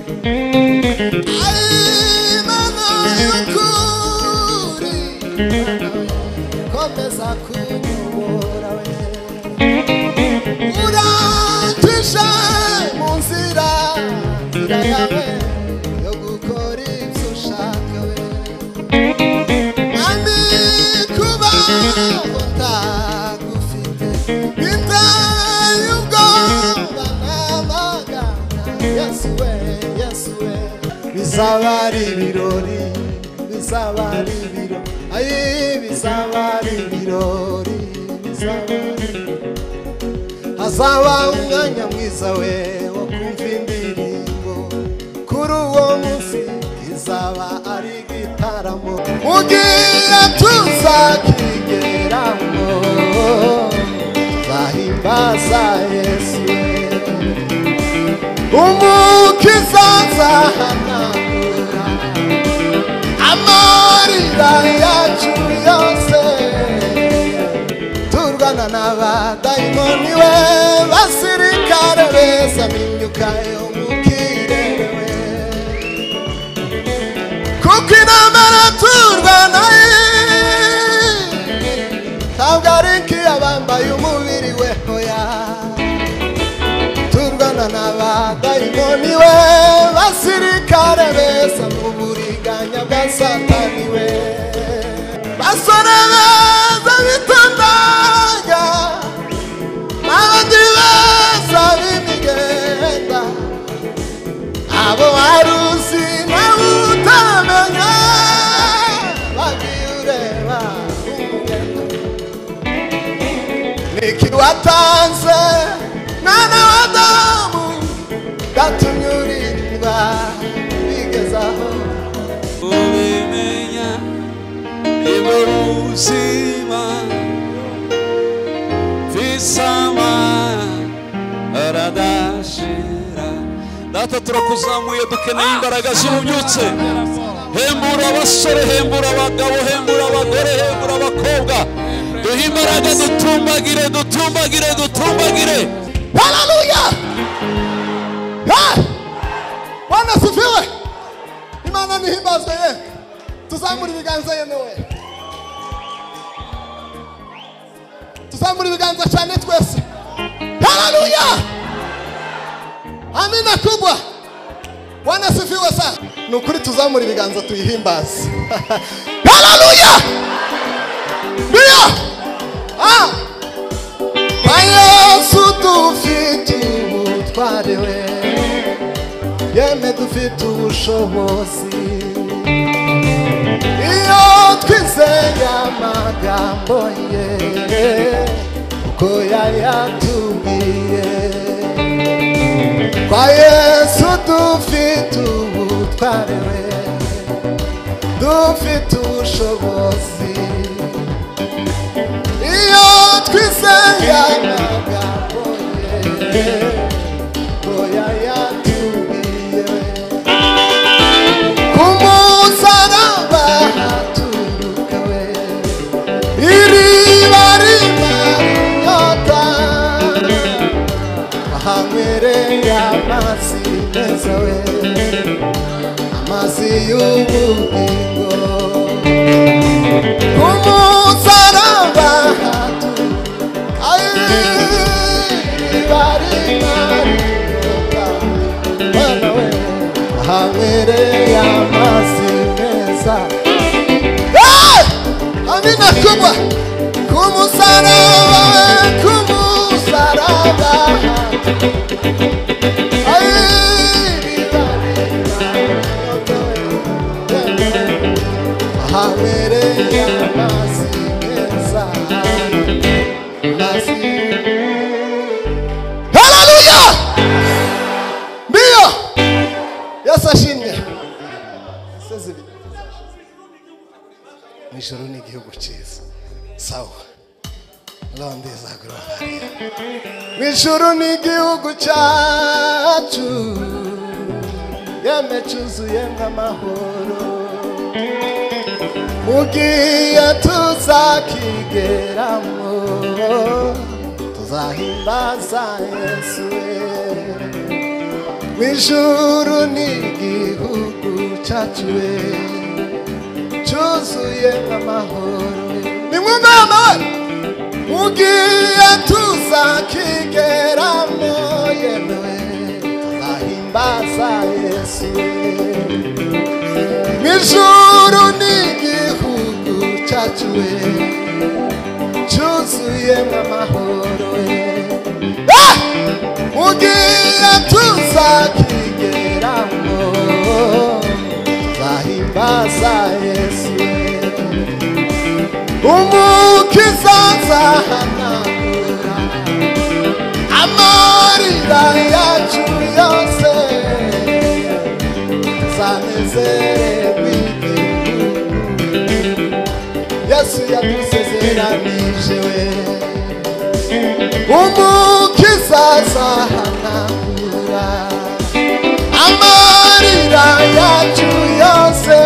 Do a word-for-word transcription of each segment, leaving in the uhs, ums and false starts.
Imana y'ukuri komeza kunyobora we urancisha mu nzira nzira yawe yo gukora ibyo ushaka we kandi kubaho utagufite biteye ubwoba n'amagana Yesu we Yesu we bizaba ari ibirori bizaba ari ibirori ayi bizaba ari ibirori bizaba hazaba umwanya mwiza we wo kumva indirimbo kuri uwo munsi izaba ari igitaramo ugiye tuzakigeramo tuzahimbaza Yesu umukiza azahanagura amarira yacu yose turwana n'abadayimoni we basirikare beza n'imyuka yo mu kirere we kuko intambara turwana ntabwo ari nk'iyabambaye umubiri we hoya turwana n'abadayimoni we basirikare beza mu buriganya bwa satani we basore beza bitondanya abandi beza b'imigenda abo waruzi nawe utamenya bagiye ureba umugenda niki watanze mwana w'Adamu gatumye urindwa bigezaho ubimenya nibwo buzima visama aradashira data turakuzamuye dukeneye imbaraga z'ububyutse hembura abasore hembura abagabo hembura abagore hembura abakobwa duhe imbaraga dutumbagire dutumbagire dutumbagire haleluya Bwana sifiwe Imana nihimbazwe ye tuzamura ibiganza yemewe tuzamura ibiganza cyane twese haleluya amina kubwa Bwana sifiwe sana nukuri tuzamura ibiganza tuyihimbaze haleluya biya ah Yesu dufite ubutware we yeme dufite ubushobozi iyo twizeye amagambo ye uko yayatubwiye kwa Yesu dufite ubutware we dufite ubushobozi iyo twizeye amagambo ye uko yayatubwiye ku musaraba haturuka we iriba rimanyota ahanywereye amazi meza we amazi y'ubugingo ku musaraba haturuka iriba rimanyota mwana we ahanywereye amazi meza amina kubwa ku musaraba we ku musaraba ahanywereye amazi meza amazi haleluya mbio Yesu ashimwe Nijoro ni igihugu cyiza sawa Londeza glory Nijoro ni igihugu cyacu yeme cyuzuye nk'amahoro mugiye tuzakigeramo tuzahimbaza Yesu Nijoro ni cyacu we cyuzuye amahoro. Nimwumve amawe ugiye tuzakigeramo yemewe tuzahimbaza Yesu n'ijuru n'igihugu cyacu we cyuzuye amahoro. Ugiye tuzakigeramo tuzahimbaza Yesu umukiza azahanagura amarira yacu yose tuzanezererwa igihugu Yesu yadusezeranije we. Umukiza azahanagura amarira yacu yose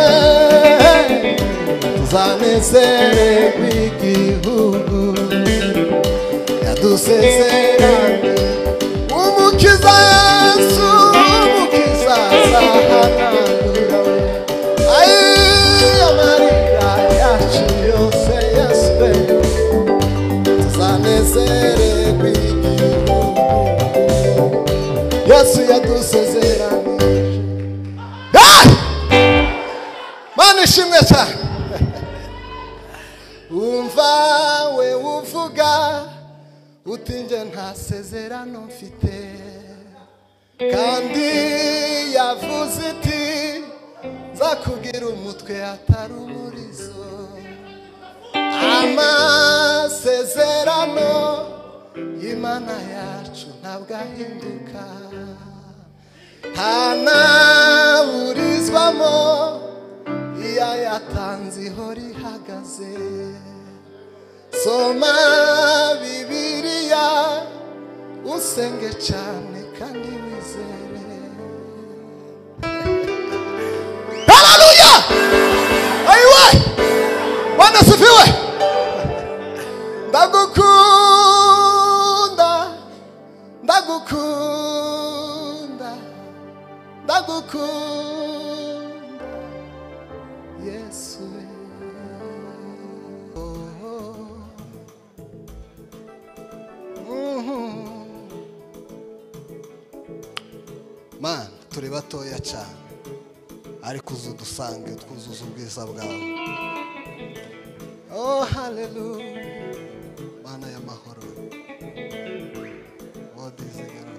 tuzanezererwa igihugu yadusezeranije. Umukiza Yesu umukiza azahanagura we ay amarira yacu yose Yesu we tuzanezererwa igihugu Yesu yadusezeranije. Mana ishimwe cyane. Umva we uvuga uti nje nta sezerano mfite kandi yavuze iti nzakubwira umutwe atari umurizo. Amasezerano y'Imana yacu ntabwo ahinduka ntanaburizwamo iya yatanze ihora ihagaze. Soma Bibiliya usenge cyane kandi wizere. Haleluya! Aiwe! Bwana sifiwe. Ndagukunda ndagukunda ndagukunda Yesu. Man, turi batoya cyane ariko uzudusange twuzuza ubwiza bwawe. Oh hallelujah. Mana y'amahoro. Oh dizegara.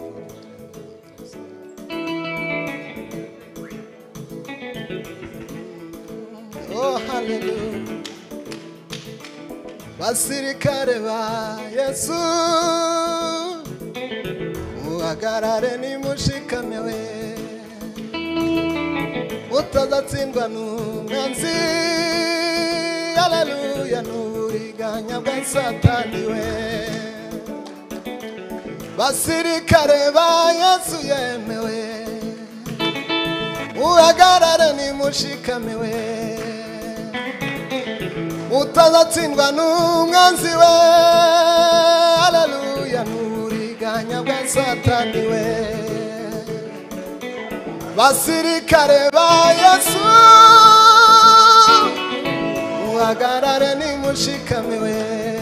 Oh hallelujah. Basirikare ba Yesu muhagarare nimushikamewe mutazatsindwa n'umwanzi. Haleluya n'uburiganya bwa Satani we. Basirikare ba Yesu yemewe muhagarare nimushikamewe mutazatsindwa n'umwanzi we. Haleluya n'uburiganya bwa Satani we. Basirikare ba Yesu muhagarare nimushikamewe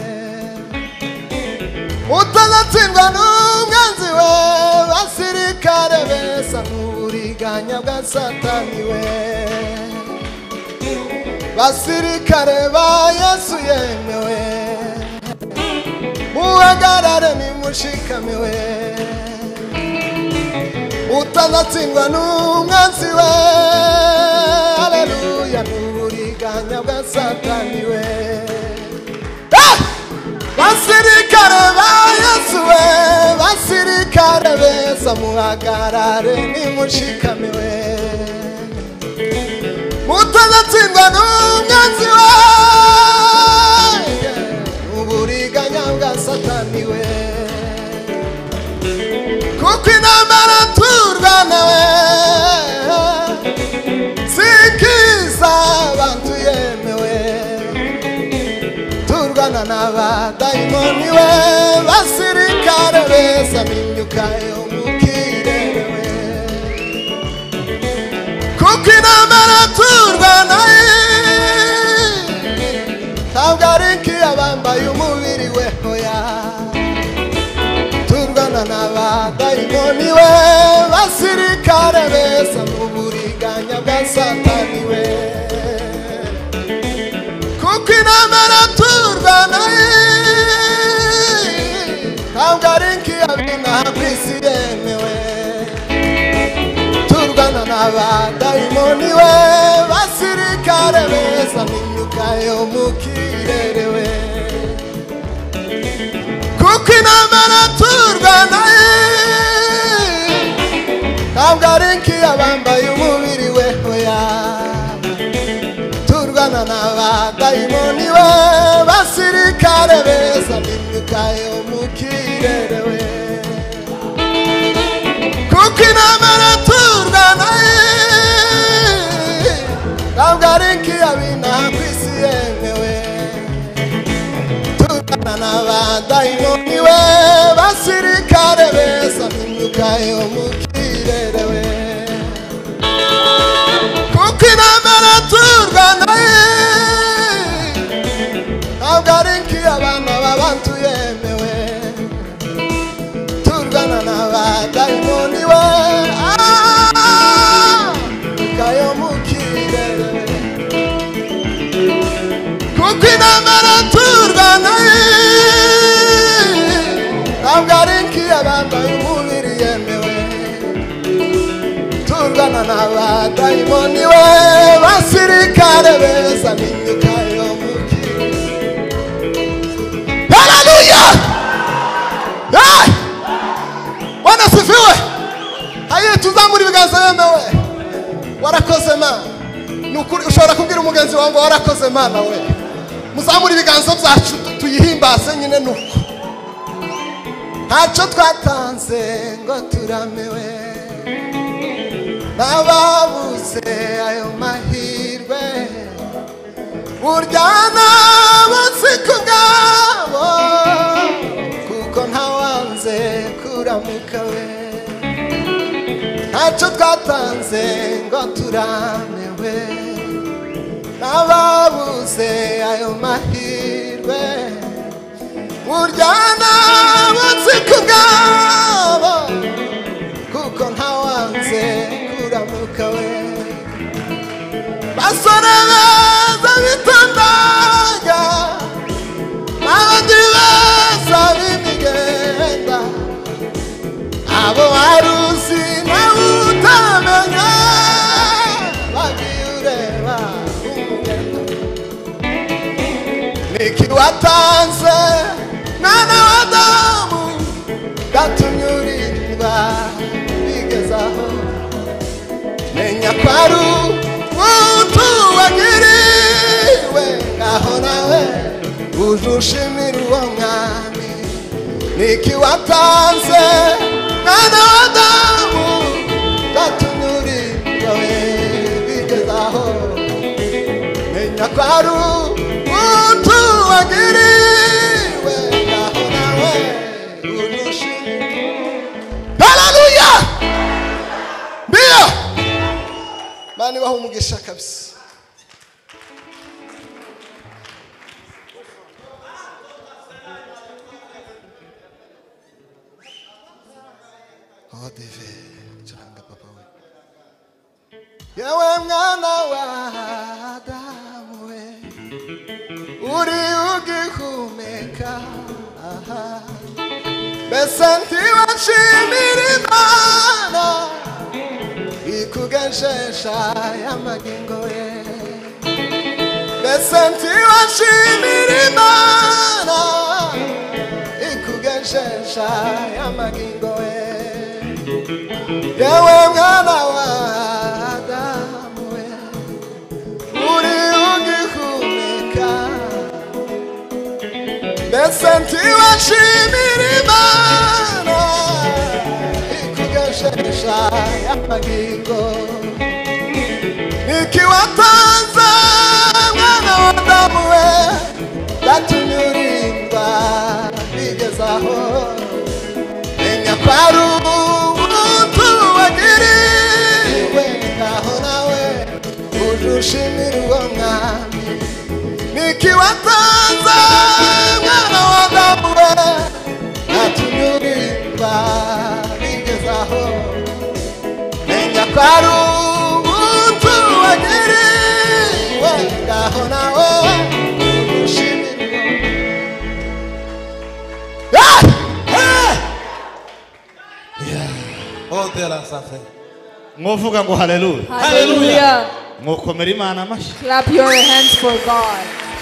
mutazatsindwa n'umwanzi we. Basirikare besa n'uburiganya bwa Satani we. Basirikare ba Yesu yemewe muhagarare nimushikamewe mutazatsindwa n'umwanzi we. Haleluya n'uburiganya bwa Satani we. Basirikare ba Yesu we. Basirikare beza muhagarare nimushikamewe mutazatsindwa n'umwanzi we. Uburiganya bwa Satani we. Kuko intambara turwana we sikiza abantu yemewe turwana n'abadayimoni we. Basirikare beza n'imyuka yo mu kirere we. Kuko intambara abadayimoni we basirikare beza mu buriganya bwa satani we kuko intambara turwana ntabwo ari nk'iyabina ku isi yemewe turwana n'abadayimoni we basirikare beza n'imyuka yo mu kirere we kuko intambara turwana ntabwo ari nk'iyabambaye umubiri we oya turwana n'abadayimoni we basirikare beza n'imyuka yo mu kirere we kuko intambara turwana ntabwo ari nk'iyabina ku isi yemewe turwana n'abadayimoni we basirikare beza n'imyuka yo mu kirere we kuko intambara turwana ntabwo ari nk'iy'abana b'abantu yemewe turwana n'abadayimoni we imyuka yo mu kirere kuko intambara turwana ntabwo ari nk'iy'abambaye umubiri yemewe turwana n'abadayimoni we basirikare beza n'imyuka yo mu kirere. Haleluya! Bwana asifiwe. Haye tuzamura ibiganza yemewe. Warakoze Mana. Nukuri ushobora kubwira umugenzi wawe ngo warakoze Mana we. Muzamura ibiganza byacu tuyihimbaze nyine nuko. Ntacyo twatanze ngo turamewe n'ababuze ayo mahirwe burya nabutse ku ngabo kuko ntawanze kuramuka we ntacyo twatanze ngo turamewe n'ababuze ayo mahirwe burya nabutse ku ngabo kuko ntawanze kuramuka we basore beza bitondaga n'abandi beza b'imigenda abo waruzi nawe utamenya bagiye ureba umugenda niki watanze mwana wa Adamu gatumye urindwa bigezaho menya ko ari umuntu wagiriwe ngaho nawe uje ushimira uwo mwami niki watanze mwana wa Adamu gatumye urindwa bigezaho menya ko ari umuntu wagiriwe ngaho nawe uje ushimira. Haleluya! Bia Mani baho umugisha kabisa. Oh deve changa papa we. Yewe mwana wa Adamu we. Uri ugihumeka. Besanti washimira Imana ikugenshesha y'amagingo ye Besanti washimira Imana ikugenshesha y'amagingo ye yewe mwana wa Adamu we uri ugihumeka Besanti washimira Imana ikugenshesha y'amagingo niki watanze mwana wa Adamu we gatumye urindwa bigezaho menya ko ari umuntu wagiriwe ngaho nawe uje ushimira uwo mwami niki watanze mwana wa Adamu we gatumye urindwa bigezaho Hallelujah la safe. Mwovuga ngo hallelujah. Hallelujah. Mwokomera Imana amashi. Clap your hands for God.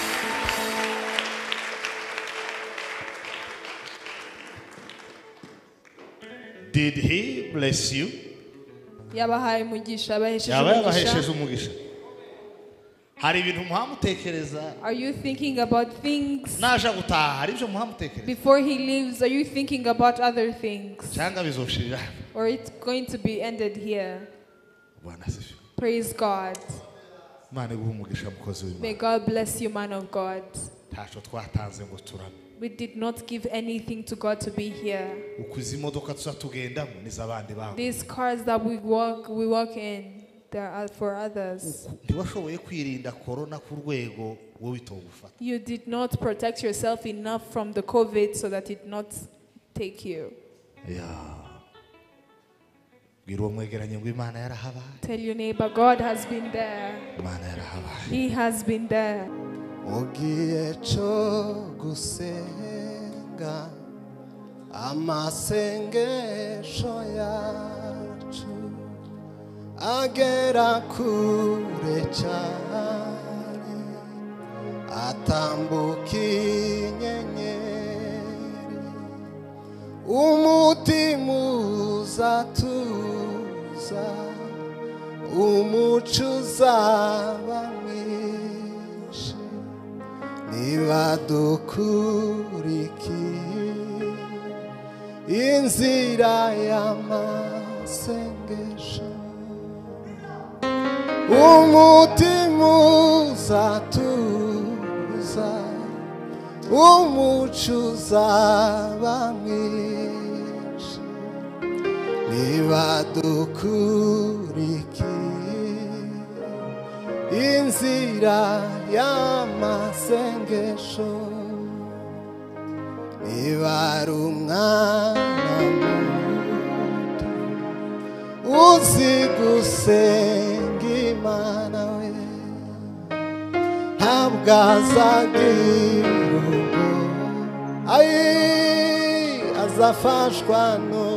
Did he bless you? Yabahaye umugisha, abahesheje Yaba yabahesheje umugisha. umugisha. Hari ibintu muhamutekereza. Are you thinking about things Naje gutaha hari ibyo muhamutekereza. before he leaves? Are you thinking about other things? Cyangwa bizoshirira. Or it's going to be ended here? Bwana asifiwe. Praise God. Imana iguhe umugisha mukozi w'Imana. May God bless you, man of God. Tacho twatanze ngo turame. We did not give anything to God to be here. Ukuzi imodoka tuzatugendamo nizabandi bantu. These cars that we walk, we walk in, they are for others. Ntiwashoboye kwirinda corona ku rwego wowe itogufata. You did not protect yourself enough from the COVID so that it not take you. Yeah. Bwira uwo mwegeranye ngo Imana yarahabaye. Tell your neighbor, God has been there. Imana yarahabaye. He has been there. Ugiye cyo gusenga amasengesho yacu agera kure cyane atambuka inyenyeri umutima uzatuza umuco uzaba mwinshi niba dukurikiye inzira y'amasengesho umutima uzatuza umuco uzaba mwinshi niba dukurikiye inzira y'amasengesho niba ari umwana muto uzi gusenga Imana we ntabwo azagira ubwo ayi azafashwa no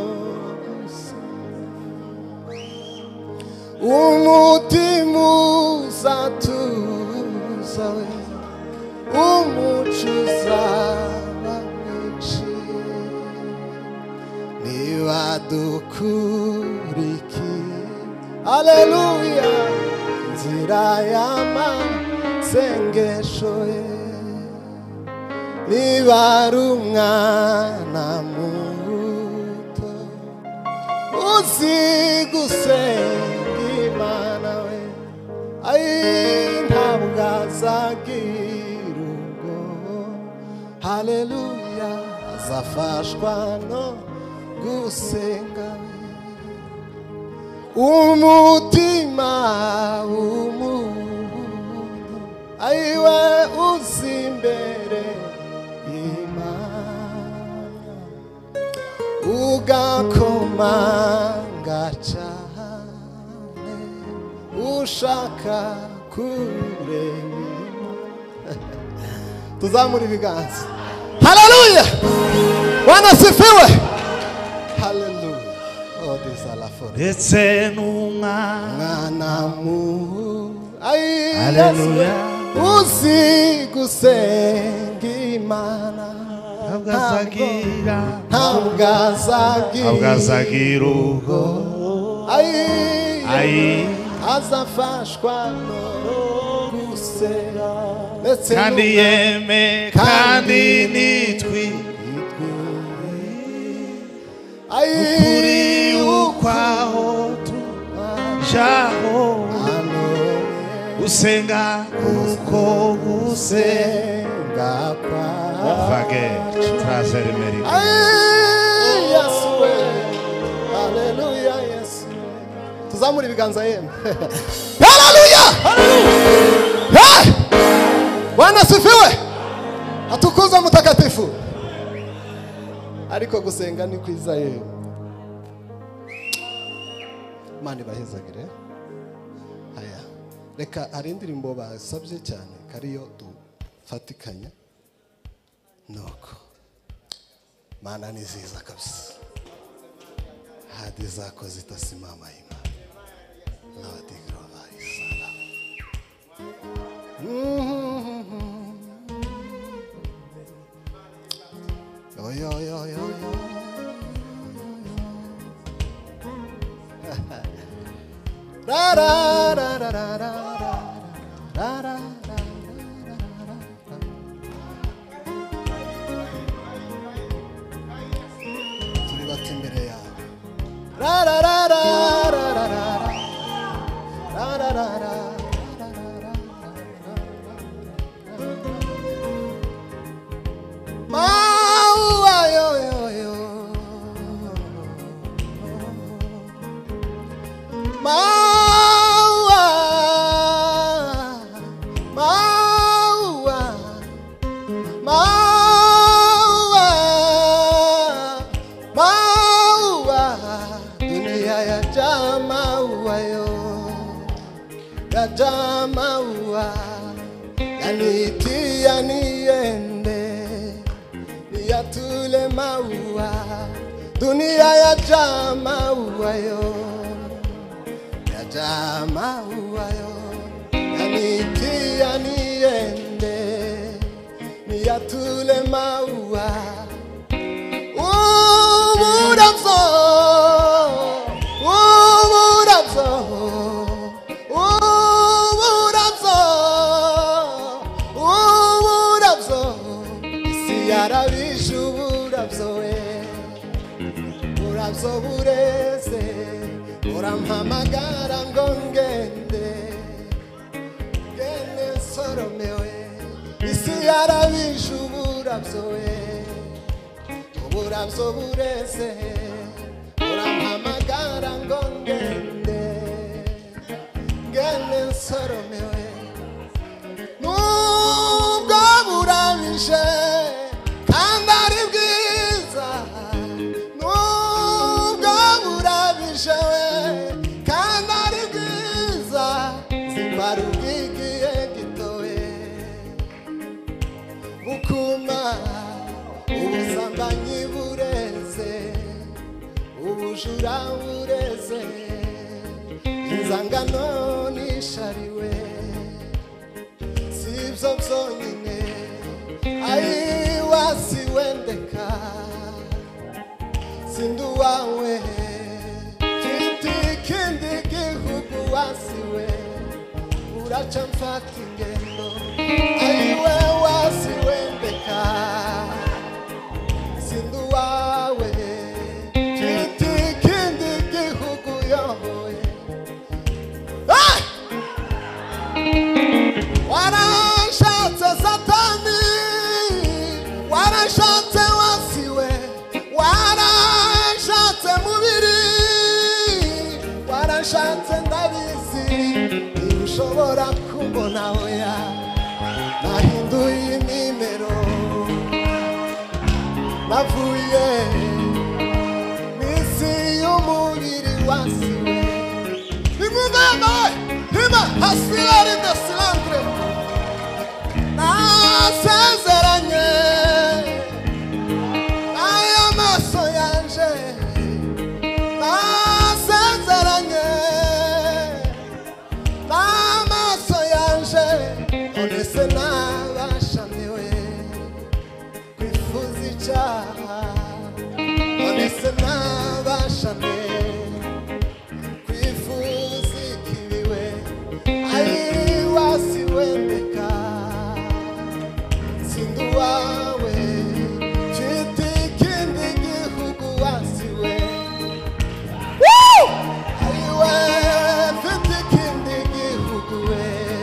umutima uzatuza we umuco uzaba mwinshi niba dukurikiye haleluya inzira y'amasengesho ye niba ari umwana muto uzi gusenga Imana we ayi ntabwo azagira ubwo haleluya azafashwa no gusenga umutima w'umuntu ayiwe uzi imbere Imana ugakomanga cyane ushaka kureba tuzamura ibiganza haleluya Bwana sifiwe haleluya oh disalafone ndetse n'umwana mu ayi haleluya uzi gusenga Imana ntabwo azagira ntabwo azagira ubwo ayi ayi azafashwa no gusenga kandi yeme kandi nitwi ukuri ukwaho tujaho usenga kuko gusenga kwa vage trazeri meri Yesu haleluya Yesu tuzamura ibiganza yemwe haleluya haleluya Bwana sifiwe atukuza mtakatifu ariko gusenga ni kwiza yewe Imana ibahezagire haya reka hari indirimbo basabye cyane kariyo dufatikanya nuko Mana ni nziza kabisa ahadi zako zitasimama imara. Lord, glorify sana. Yo yo yo yo yo. Ra ra ra ra ra ra ra ra. Turi bati imbere yawe. Ra ra ra ra ra ra ra ra ra ra ra. Maua yo yo yo. Maua, maua, maua, maua. Dunia yajaa maua yo, yajaa maua. Yanitia niende, niyatule maua. Dunia yajaa maua yo, yajaa maua yo. Yanitia niende, niyatule maua. Uburamso, uburamso, uburamso, uburamso. Isi yarabishe uburamso we, uburamso bureze. Urampamagara ngo ngende, ngende nsoromewe. Isi yarabishe uburamso we, uburamso bureze. Urampamagara ngo ngende, ngende nsoromewe. Nubwo burabishe kandi ari bwiza, nubwo burabishe we kandi ari bwiza, zimara ubwigiye gitowe. Bukuma ubusambanyi bureze, ubujura bureze, inzangano nishariwe. Sibyo byonyine, ayi wasiwendeka, sindu wawe. Mfite ikindi gihugu wasiwe, uraca mfata ingendo. Ayiwe wasiwendeka, sindu wawe. Mfite ikindi gihugu yohoye. Ah! Warashatse Satani, warashatse wasiwe, warashatse mubiri, warashatse ndabizi. Ntiushobora kumbona oya, nahinduye inimero. Navuye n'isi y'umubiri wasiwe. Nimumeme, hima hasilari ndasilandre. Nasezeranye n'aya maso yanje, nasezeranye n'amaso yanje. None se nabashamiwe kwifuza icyaha, none se nabashamiwe kwifuza ikibiwe. Ayi wasiwendeka, sindu wawe. Mfite ikindi gihugu wasiwe. Woo! Ayiwe mfite ikindi gihugu we,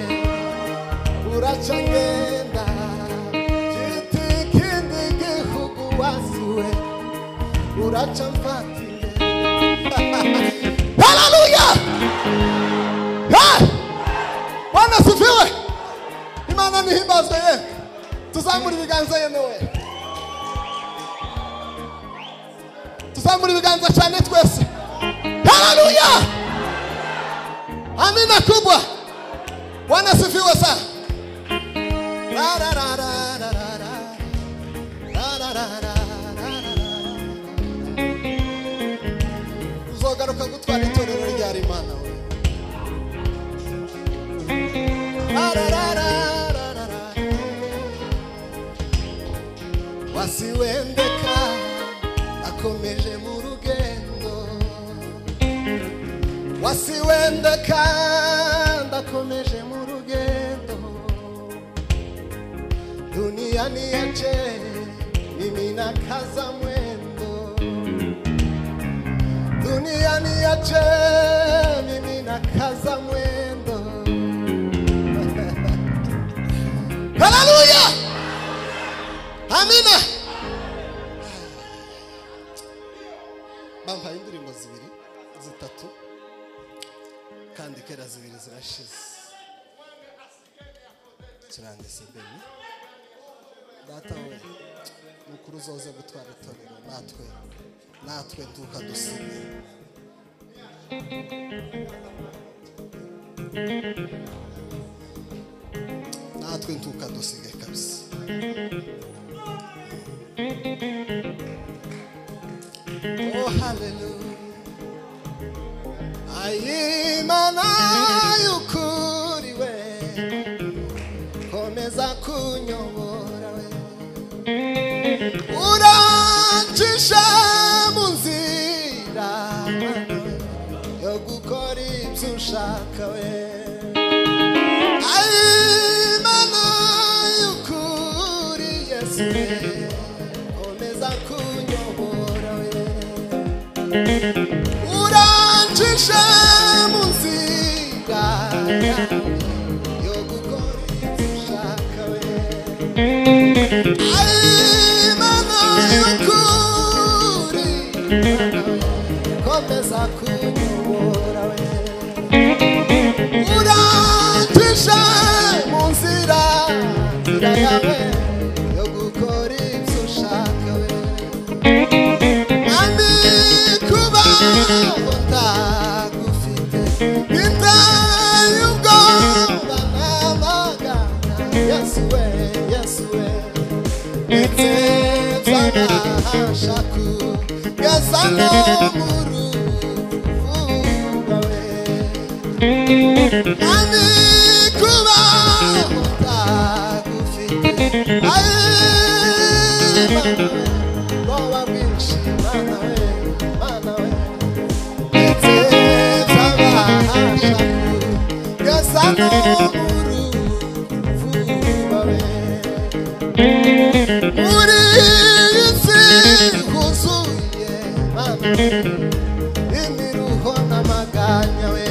uraca ngenda. Mfite ikindi gihugu wasiwe, uraca mfata ingendo. Hallelujah! Ah! Bwana sifiwe. Imana nihimbazwe ye. Tuzamura ibiganza yemewe. Tuzamura ibiganza cyane twese. Hallelujah! Amina kubwa. Bwana sifiwe sana. Ra ra ra ra ra ra. Ra ra ra ra ra. uzagaruka gutwara itorero ryari Imana we. Arararararara. Wasiwendeka akomeje mu rugendo, wasiwendeka ndakomeje mu rugendo, dunia niache mimi nakaza mwendo, dunia niache mimi nakaza mwendo. Hallelujah, amina. Bampaye indirimbo zibiri zitatu kandi kera zibiri zirashize. Kirangise beni data we mukuru uzoze gutwara itorero, natwe natwe ntuka dusige. Natwe ntuka dusige kabisa. Oh hallelujah. Ayimana yukuri we, komeza kunyobora we, urancisha mu nzira yo gukora ibyo ushaka we. Ayimana yukuri Yesu we, komeza kunyobora we, urancisha mu nzira yo gukora ibyo ushaka we. Ayimana y'ukuri komeza kunyobora we, urancisha mu nzira nzira yawe yo gukora ibyo ushaka we. Kandi kubaho ntagufite biteye ubwoba n'amagana. Yesu we, Yesu we, ndetse byabasha kugeza no mu ruvuga we. Kandi kubaho ntagufite ubwoba bwinshi Mana we, Mana we, ndetse byabasha kugeza no mu ruvuga we. Muri iyi si huzuye Mana imiruho n'amaganya we,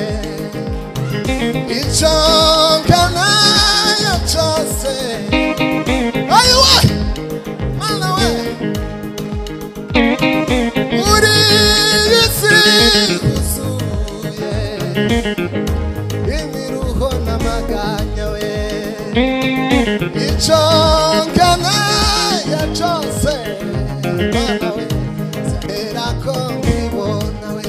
icyo nganayo cyose ayiwe Mana we. Muri iyi si huzuye imiruho n'amaganya we, icyo nganayo cyose Mana we, zibera ko nkibona we.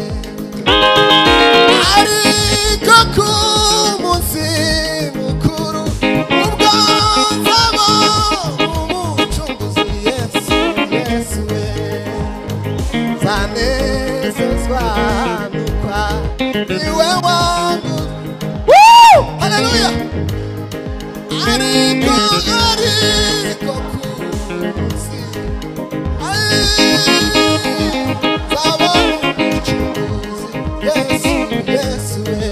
Ariko ku munsi mukuru ubwo nzaba umucunguzi Yesu, Yesu we, zanezezwa n'ukwa niwe wangu. Woo! Hallelujah. Ariko ariko ku munsi nzaba umucunguzi Yesu, Yesu we,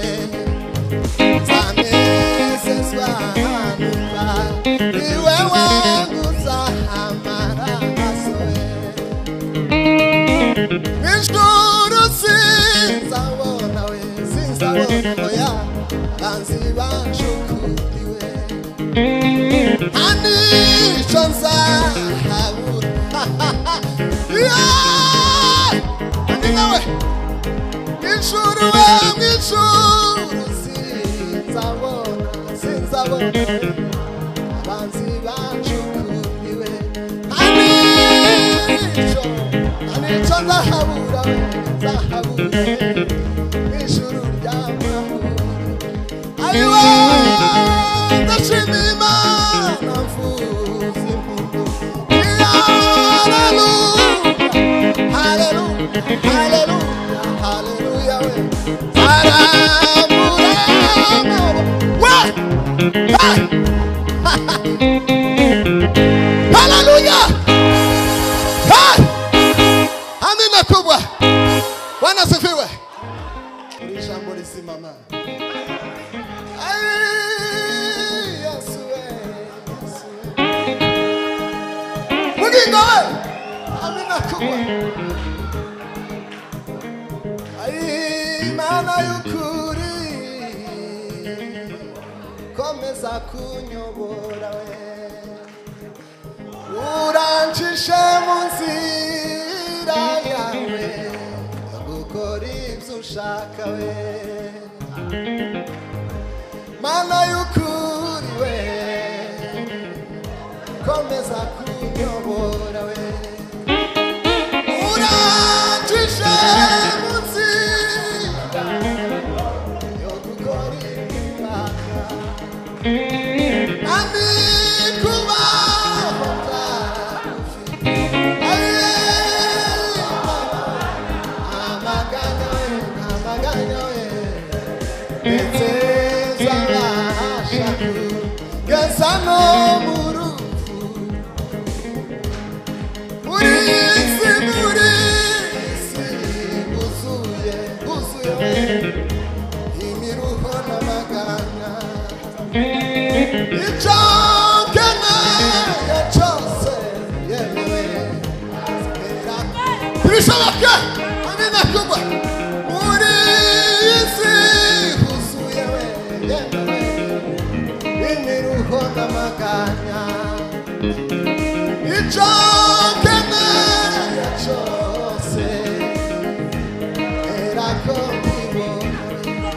zanezezwa n'ukwa niwe wangu, zahamara amaso we. Ijuru sinzabona we, sinzabona oya banzi banshukuriwe, anico nzahabura. Ani nawe ijuru we, ijuru sinzabona, sinzabona banzi banshukuriwe, anico anico nzahabura we, nzahabura ijuru ry'amahoro. Ayiwe ndashima Imana mvuza impundu. Hallelujah, hallelujah, hallelujah, hallelujah. bugingo we amina kuba ai mana y'ukuri komeza kunyobora we urancishe mu nzira yawe gukora ibyo ushaka we mana y'ukuri we komeza kunyobora we urancishe mu nzira yo gukora ibyo ushaka ami kuba Gasano murufu Urisi murisi Uzuye, uzuye Imiruho n'amaganya Ichokene yachose Yewe Ibishoboka Amina kuba Urisi Uzuye we Yewe Imiruho n'amaganya Ichokene yachose Erako mbibona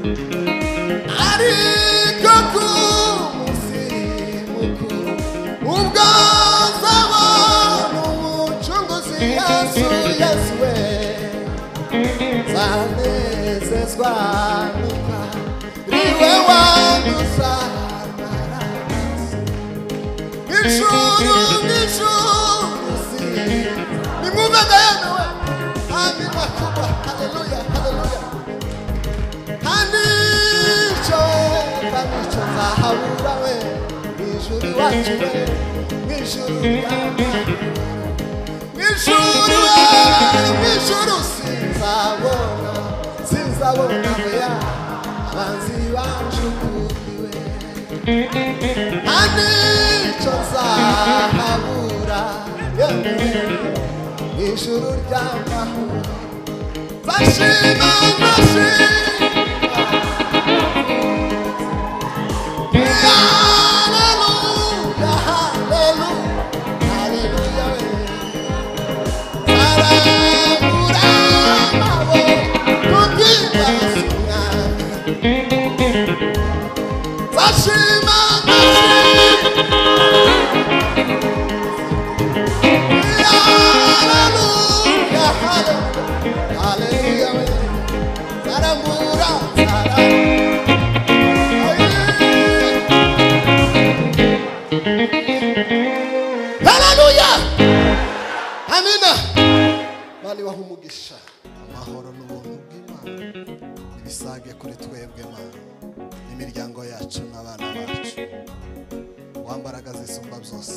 Ariko kumusi mukuru Ubwo zabona umucunguzi Yesu Yesu we Zanezezwa nuka Riwe wanguza Nishuru, nishuru, si Nimumega yenu we Amina kuba, haleluya, haleluya Hanicho, kanicho zahabura we Nishuru wachu we Nishuru yama Nishuru we Nishuru sinzabona Sinzabona we ya Abanzi wachu kukiwe Anicho zahabura Ijuru ry'amahoro Zashima nashima Hallelujah, hallelujah, hallelujah Zarabura mabo Kukiba sinyami Zashima Hallelujah! Amina! Mani wahumugisha amahoro n'ubuntu bw'Imana ibisage kuri twebwe Mana imiryango yacu n'abana bacu wambaraga zisumba byose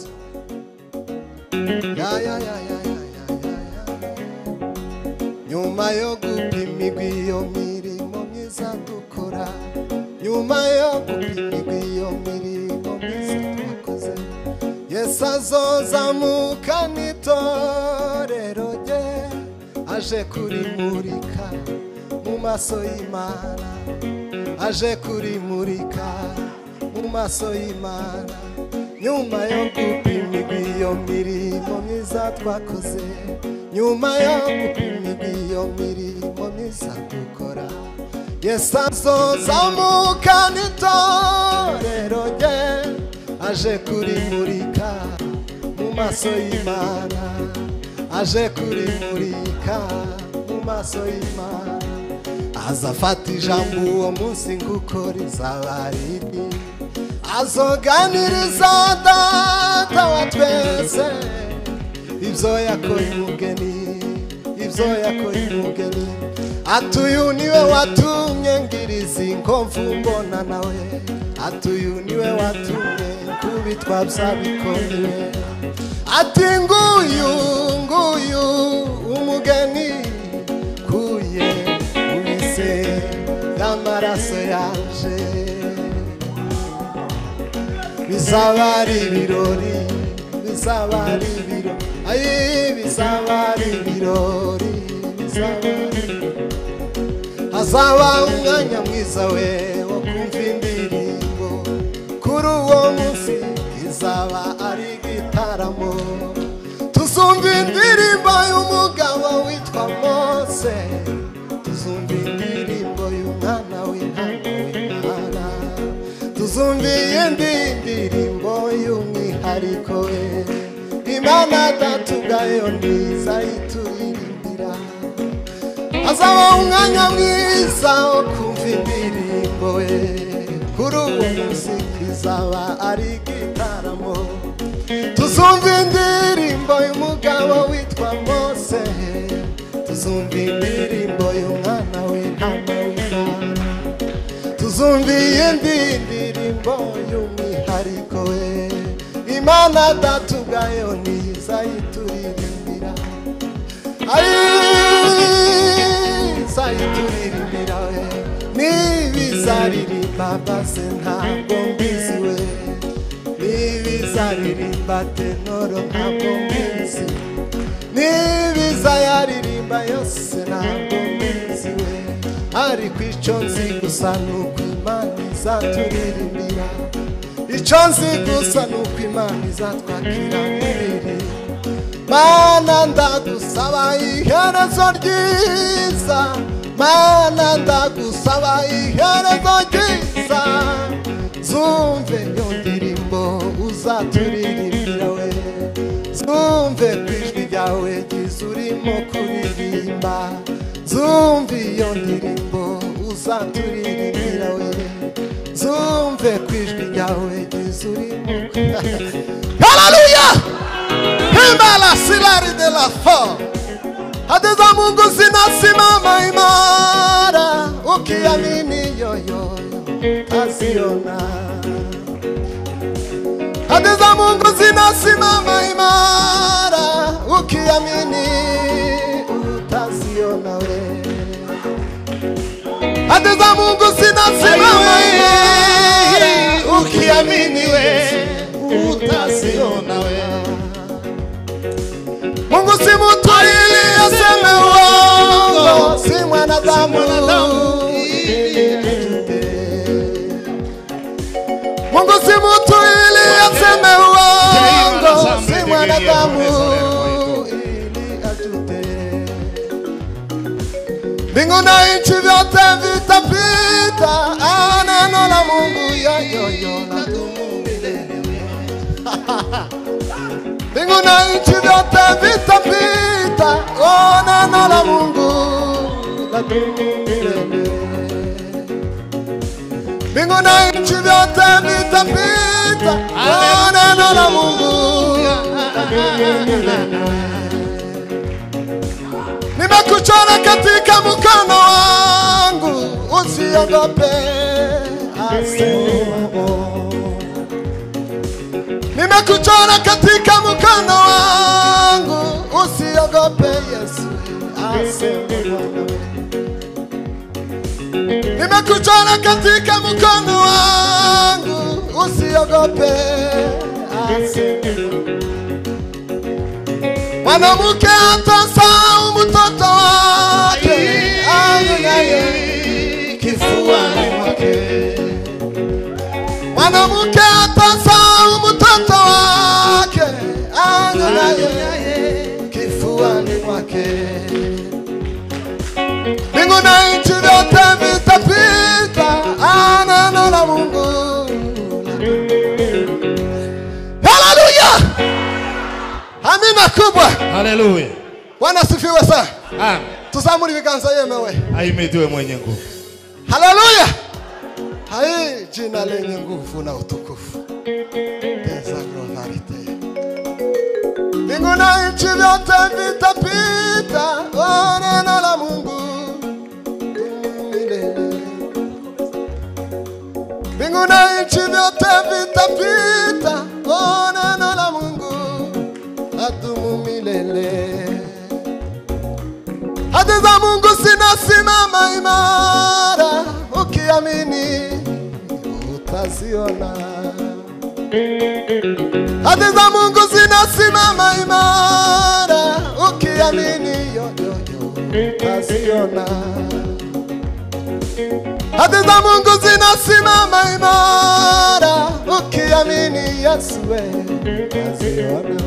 ya ya ya ya ya ya nyuma yo gupimigwa iyo mirimo myiza dukora nyuma yo gupimigwa iyo mirimo myiza twakoze Yesu azozamuka n'itorero rye aje kurimurika mu maso y'Imana aje kurimurika mu maso y'Imana nyuma yo gupimigwa iyo mirimo myiza twakoze nyuma yo gupimigwa iyo mirimo myiza dukora Yesu azozamuka n'itorero rye aje kurimurika mu maso y'Imana aje kurimurika mu maso y'Imana azafata ijambo uwo munsi nguko rizaba riri azoganiriza data wa twese ibyo yakoye umugeni ibyo yakoye umugeni ati uyu niwe watumye ngiriza inkovu mbona nawe ati uyu niwe watumye kubitwa byabikomeye ati nguyu nguyu umugeni kuye ubise y'amaraso yaje bizaba ari ibirori bizaba ari ibirori Ai bizaba ari ibirori, bizaba ari hazaba umwanya mwiza we wo kumva indirimbo. Kuri uwo munsi izaba ari igitaramo, tuzumva indirimbo y'umugabo witwa Mose, tuzumva indirimbo y'umwana w'intama w'Imana, tuzumva iyindi ndirimbo y'umwihariko we. Imana Data ubwayo ntizayituririmbira, hazaba umwanya mwiza wo kumva indirimbo we. Kuri uwo munsi izaba ari igitaramo, tuzumva indirimbo y'umugabo witwa Mose, tuzumva indirimbo y'umwana w'intama w'Imana, tuzumva iyindi ndirimbo y'umwihariko we. Imana Data ubwayo ntizayituririmbira, ai zayituririmbira we. Nibizaririmba base ntabwo mbizi we, nibizaririmba tenoro ntabwo mbizi, nibizayaririmba yose ntabwo mbizi we. Ariko icyo nzi gusa nuko Imana izaturirimbira, icyo nzi gusa nuko Imana izatwakira mubiri. Mana ndagusaba iherezo ryiza, Mana ndagusaba iherezo ryiza, zumve iyo ndirimbo uzaturirimbira we, zumve kwijwi ryawe ryiza urimo kuririmba, zumve iyo ndirimbo uzaturirimbira we, zumve kwijwi ryawe ryiza urimo kuririmba. Haleluya! Himbala silari de la fo, hadiza Mungu zinasimama imara, ukiamini yoyo taziona. Hadiza Mungu zinasimama imara, ukiamini utaziona we. Hadiza Mungu zinasimama imara, ukiamini we utaziona we. Mungu si mtu ili aseme uongo, si mwanadamu ili ajute. Mungu si mtu ili aseme uongo, si mwanadamu ili ajute. Mbingu na nchi vyote vitapita, neno la Mungu yoyoyo ladumu milele. Mbingu na nchi vyote vitapita, oh, neno la Mungu ladumu milele. Mbingu na nchi vyote vitapita, oh, neno la Mungu ladumu milele. Nimekuchora katika mkono wangu, usiogope asema. Nimekuchora katika mkono wangu, usiogope Yesu asema. Nimekuchora katika mkono wangu, usiogope asema. Mwanamke atasahau mtoto wake, ayunaye kifuani mwake. Mwanamke atasahau mtoto wake, ayunaye kifuani mwake. Mbingu na nchi vyote vitapita, neno la Mungu. Haleluya! Amina kubwa. Haleluya. Bwana sifiwe sana. Amen. Tuzamuri biganza yemewe. Ahimidiwe mwenye nguvu. Haleluya. Hai jina lenye nguvu na utukufu. Teza glory. Mbingu na nchi vyote vitapita, oh, neno la Mungu milele. Mbingu na nchi vyote vitapita, oh, neno la Mungu ladumu milele. Hadi za Mungu zinasimama imara, ukiamini utaziona. hadi za Mungu zinasimama imara, ukiamini yo yo yo utaziona. Hadi za Mungu zinasimama imara, ukiamini Yesu utaziona.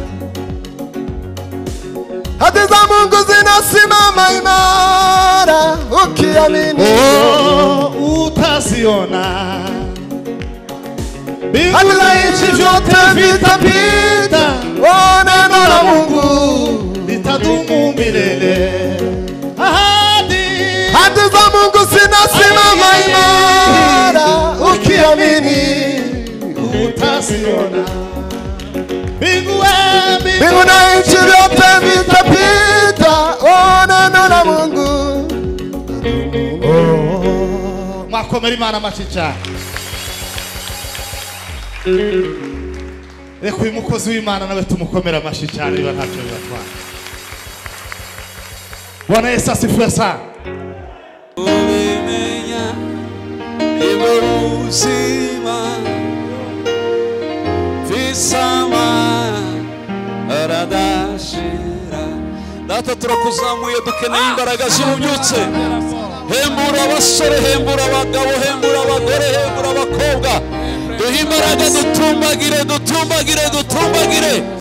Hadi za Mungu zinasimama imara, ukiamini oh, utaziona. Hadi la nchi vyote vitapita, oh, neno la Mungu litadumu milele. Ahadi hadi za Mungu zinasimama imara, ukiamini utaziona. Mbingu mbingu na nchi vyote vitapita, oh, neno la Mungu. oh, mwakomera Imana machicha. Reka uyu mukozi w'Imana nawe tumukomera amashi cyane niba ntacyo bibatwara. Bwana Yesu asifiwe sana. ubimenya nibwo buzima visama aradashira. Data turakuzamuye dukeneye imbaraga z'ububyutse. Hembura abasore, hembura abagabo, hembura abagore, hembura abakobwa. Duhe imbaraga dutumbagire, dutumbagire, dutumbagire.